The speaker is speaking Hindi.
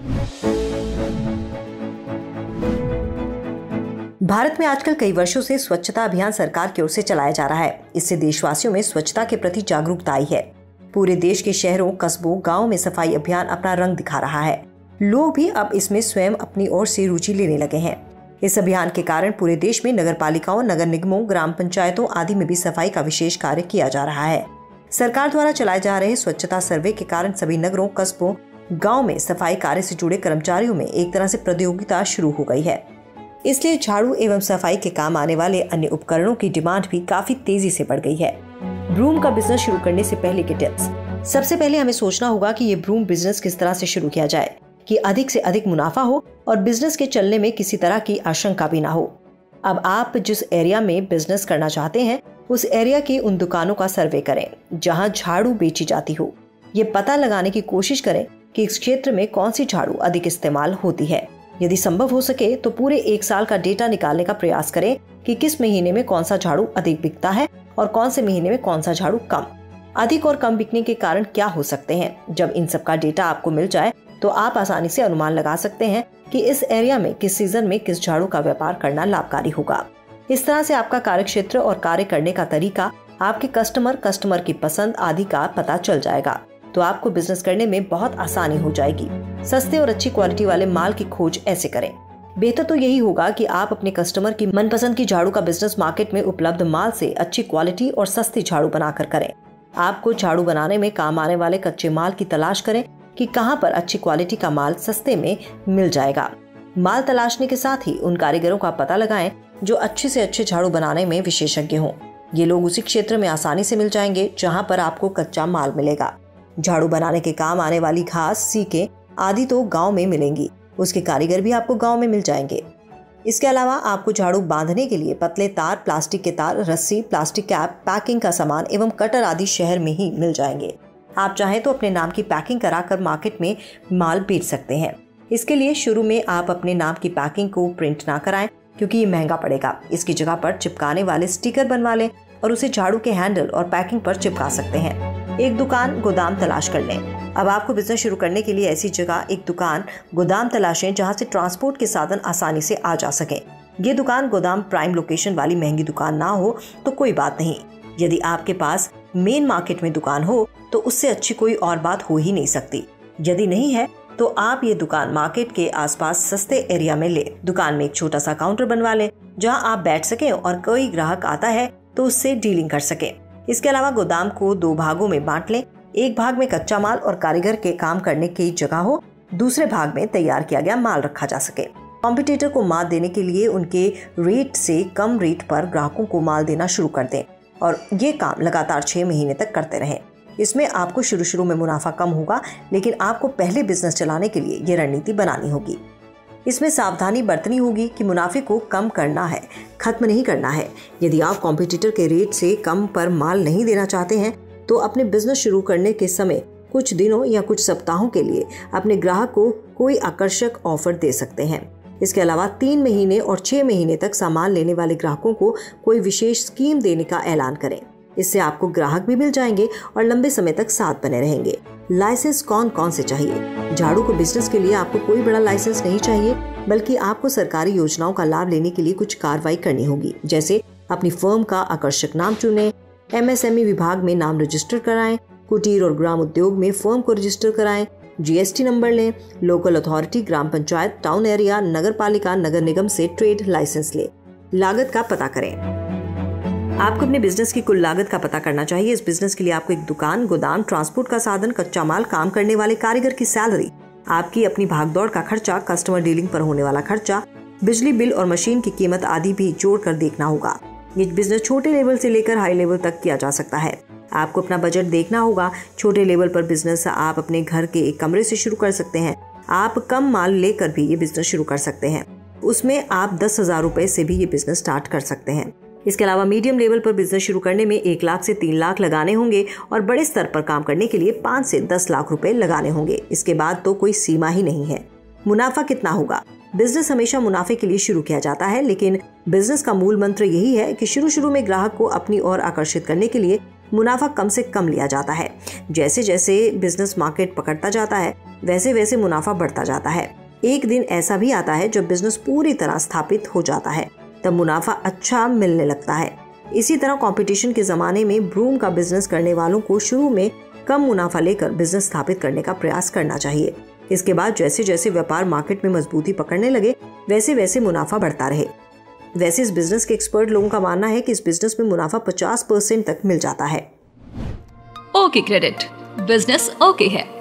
भारत में आजकल कई वर्षों से स्वच्छता अभियान सरकार की ओर से चलाया जा रहा है। इससे देशवासियों में स्वच्छता के प्रति जागरूकता आई है। पूरे देश के शहरों, कस्बों, गांवों में सफाई अभियान अपना रंग दिखा रहा है। लोग भी अब इसमें स्वयं अपनी ओर से रुचि लेने लगे हैं। इस अभियान के कारण पूरे देश में नगर पालिकाओं, नगर निगमों, ग्राम पंचायतों आदि में भी सफाई का विशेष कार्य किया जा रहा है। सरकार द्वारा चलाए जा रहे स्वच्छता सर्वे के कारण सभी नगरों, कस्बों, गाँव में सफाई कार्य से जुड़े कर्मचारियों में एक तरह से प्रतियोगिता शुरू हो गई है। इसलिए झाड़ू एवं सफाई के काम आने वाले अन्य उपकरणों की डिमांड भी काफी तेजी से बढ़ गई है। ब्रूम का बिजनेस शुरू करने से पहले के टिप्स। सबसे पहले हमें सोचना होगा कि ये ब्रूम बिजनेस किस तरह से शुरू किया जाए कि अधिक से अधिक मुनाफा हो और बिजनेस के चलने में किसी तरह की आशंका भी ना हो। अब आप जिस एरिया में बिजनेस करना चाहते हैं उस एरिया की उन दुकानों का सर्वे करें जहां झाड़ू बेची जाती हो। ये पता लगाने की कोशिश करें कि इस क्षेत्र में कौन सी झाड़ू अधिक इस्तेमाल होती है। यदि संभव हो सके तो पूरे एक साल का डेटा निकालने का प्रयास करें कि किस महीने में कौन सा झाड़ू अधिक बिकता है और कौन से महीने में कौन सा झाड़ू कम। अधिक और कम बिकने के कारण क्या हो सकते हैं। जब इन सब का डेटा आपको मिल जाए तो आप आसानी से अनुमान लगा सकते हैं कि इस एरिया में किस सीजन में किस झाड़ू का व्यापार करना लाभकारी होगा। इस तरह से आपका कार्यक्षेत्र और कार्य करने का तरीका, आपके कस्टमर की पसंद आदि का पता चल जाएगा तो आपको बिजनेस करने में बहुत आसानी हो जाएगी। सस्ते और अच्छी क्वालिटी वाले माल की खोज ऐसे करें। बेहतर तो यही होगा कि आप अपने कस्टमर की मनपसंद की झाड़ू का बिजनेस मार्केट में उपलब्ध माल से अच्छी क्वालिटी और सस्ती झाड़ू बनाकर करें। आपको झाड़ू बनाने में काम आने वाले कच्चे माल की तलाश करें कि कहां पर अच्छी क्वालिटी का माल सस्ते में मिल जाएगा। माल तलाशने के साथ ही उन कारीगरों का पता लगाएं जो अच्छे से अच्छे झाड़ू बनाने में विशेषज्ञ हों। ये लोग उसी क्षेत्र में आसानी से मिल जाएंगे जहां पर आपको कच्चा माल मिलेगा। झाड़ू बनाने के काम आने वाली घास, सीके आदि तो गांव में मिलेंगी, उसके कारीगर भी आपको गांव में मिल जाएंगे। इसके अलावा आपको झाड़ू बांधने के लिए पतले तार, प्लास्टिक के तार, रस्सी, प्लास्टिक कैप, पैकिंग का सामान एवं कटर आदि शहर में ही मिल जाएंगे। आप चाहें तो अपने नाम की पैकिंग कराकर मार्केट में माल बेच सकते हैं। इसके लिए शुरू में आप अपने नाम की पैकिंग को प्रिंट ना कराएं क्योंकि ये महंगा पड़ेगा। इसकी जगह पर चिपकाने वाले स्टिकर बनवा लें और उसे झाड़ू के हैंडल और पैकिंग पर चिपका सकते हैं। एक दुकान, गोदाम तलाश कर लें। अब आपको बिजनेस शुरू करने के लिए ऐसी जगह, एक दुकान, गोदाम तलाशें जहां से ट्रांसपोर्ट के साधन आसानी से आ जा सके। ये दुकान, गोदाम प्राइम लोकेशन वाली महंगी दुकान ना हो तो कोई बात नहीं। यदि आपके पास मेन मार्केट में दुकान हो तो उससे अच्छी कोई और बात हो ही नहीं सकती। यदि नहीं है तो आप ये दुकान मार्केट के आसपास सस्ते एरिया में ले। दुकान में एक छोटा सा काउंटर बनवा लें जहां आप बैठ सके और कोई ग्राहक आता है तो उससे डीलिंग कर सके। इसके अलावा गोदाम को 2 भागों में बांट लें। एक भाग में कच्चा माल और कारीगर के काम करने की जगह हो, दूसरे भाग में तैयार किया गया माल रखा जा सके। कॉम्पिटिटर को मात देने के लिए उनके रेट से कम रेट पर ग्राहकों को माल देना शुरू कर दें और ये काम लगातार 6 महीने तक करते रहें। इसमें आपको शुरू में मुनाफा कम होगा, लेकिन आपको पहले बिजनेस चलाने के लिए ये रणनीति बनानी होगी। इसमें सावधानी बरतनी होगी कि मुनाफे को कम करना है, खत्म नहीं करना है। यदि आप कॉम्पिटिटर के रेट से कम पर माल नहीं देना चाहते हैं तो अपने बिजनेस शुरू करने के समय कुछ दिनों या कुछ सप्ताहों के लिए अपने ग्राहक को कोई आकर्षक ऑफर दे सकते हैं। इसके अलावा 3 महीने और 6 महीने तक सामान लेने वाले ग्राहकों को कोई विशेष स्कीम देने का ऐलान करें। इससे आपको ग्राहक भी मिल जाएंगे और लंबे समय तक साथ बने रहेंगे। लाइसेंस कौन कौन से चाहिए? झाड़ू को बिजनेस के लिए आपको कोई बड़ा लाइसेंस नहीं चाहिए, बल्कि आपको सरकारी योजनाओं का लाभ लेने के लिए कुछ कार्रवाई करनी होगी। जैसे अपनी फर्म का आकर्षक नाम चुनें, MSME विभाग में नाम रजिस्टर कराएं, कुटीर और ग्राम उद्योग में फर्म को रजिस्टर कराएं, GST नंबर लें, local authority, gram panchayat, town area, nagar palika, nagar निगम से ट्रेड लाइसेंस लें। लागत का पता करें। आपको अपने बिजनेस की कुल लागत का पता करना चाहिए। इस बिजनेस के लिए आपको एक दुकान, गोदाम, ट्रांसपोर्ट का साधन, कच्चा माल, काम करने वाले कारीगर की सैलरी, आपकी अपनी भागदौड़ का खर्चा, कस्टमर डीलिंग पर होने वाला खर्चा, बिजली बिल और मशीन की कीमत आदि भी जोड़कर देखना होगा। ये बिजनेस छोटे लेवल से लेकर हाई लेवल तक किया जा सकता है। आपको अपना बजट देखना होगा। छोटे लेवल पर बिजनेस आप अपने घर के एक कमरे से शुरू कर सकते हैं। आप कम माल लेकर भी ये बिजनेस शुरू कर सकते हैं। उसमें आप 10,000 रुपए से भी ये बिजनेस स्टार्ट कर सकते हैं। इसके अलावा मीडियम लेवल पर बिजनेस शुरू करने में 1 लाख से 3 लाख लगाने होंगे और बड़े स्तर पर काम करने के लिए 5 से 10 लाख रुपए लगाने होंगे। इसके बाद तो कोई सीमा ही नहीं है। मुनाफा कितना होगा? बिजनेस हमेशा मुनाफे के लिए शुरू किया जाता है, लेकिन बिजनेस का मूल मंत्र यही है कि शुरू में ग्राहक को अपनी ओर आकर्षित करने के लिए मुनाफा कम से कम लिया जाता है। जैसे जैसे बिजनेस मार्केट पकड़ता जाता है वैसे वैसे मुनाफा बढ़ता जाता है। एक दिन ऐसा भी आता है जब बिजनेस पूरी तरह स्थापित हो जाता है, तब मुनाफा अच्छा मिलने लगता है। इसी तरह कंपटीशन के ज़माने में ब्रूम का बिजनेस करने वालों को शुरू में कम मुनाफा लेकर बिजनेस स्थापित करने का प्रयास करना चाहिए। इसके बाद जैसे जैसे व्यापार मार्केट में मजबूती पकड़ने लगे वैसे वैसे मुनाफा बढ़ता रहे। वैसे इस बिजनेस के एक्सपर्ट लोगों का मानना है कि इस बिजनेस में मुनाफा 50% तक मिल जाता है। ओके क्रेडिट, बिजनेस ओके है।